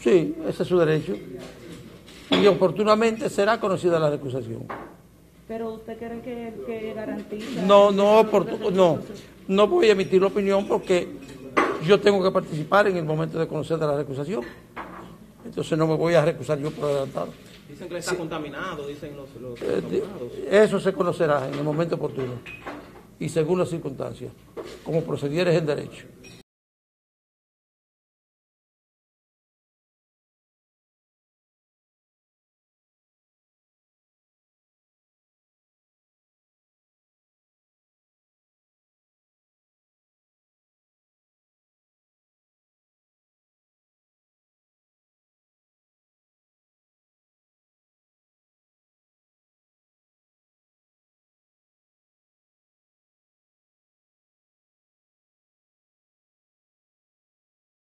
Sí, ese es su derecho. Y oportunamente será conocida la recusación. Pero usted cree que garantiza... No voy a emitir la opinión porque yo tengo que participar en el momento de conocer de la recusación. Entonces no me voy a recusar yo por adelantado. Dicen que está contaminado, dicen los abogados. Eso se conocerá en el momento oportuno y según las circunstancias, como procedieres en derecho.